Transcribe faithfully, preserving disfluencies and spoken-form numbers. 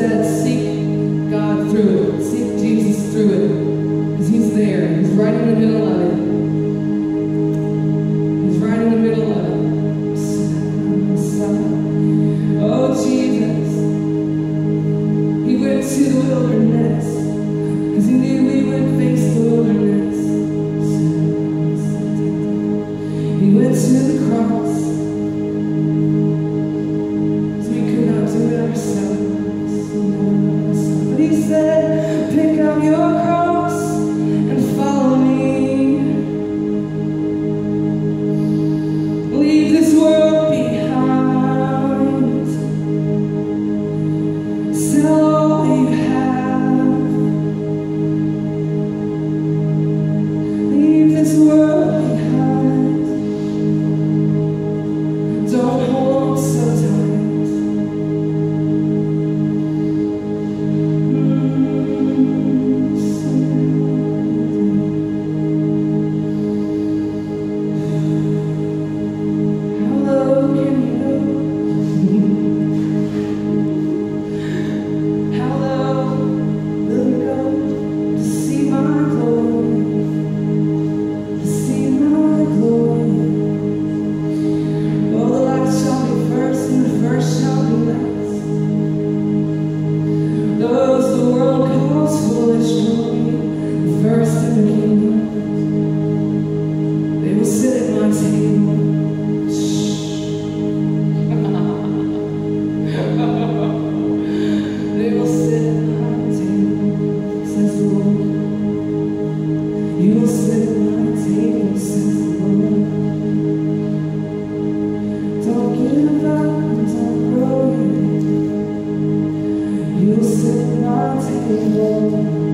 said, seek God through it. Seek Jesus through it. Because he's there. He's right in the middle of it. He's right in the middle of it. Oh, Jesus. He went to the wilderness. Because he knew we would face the wilderness. He went to the cross. So we could not do it ourselves. But he said, pick up your cross and follow me. Leave this world behind. Sell all you have. Leave this world behind. Don't hold so tight. How low can you go? How low will you go to see my glory? To see my glory. Oh, the last shall be first, and the first shall be last. Those the world calls foolish will be the first in the kingdom. They will sit at my table. They will sit at my table, says the Lord. You will sit at my table, says the Lord. Don't give up and don't grow weary. You'll sit at my table.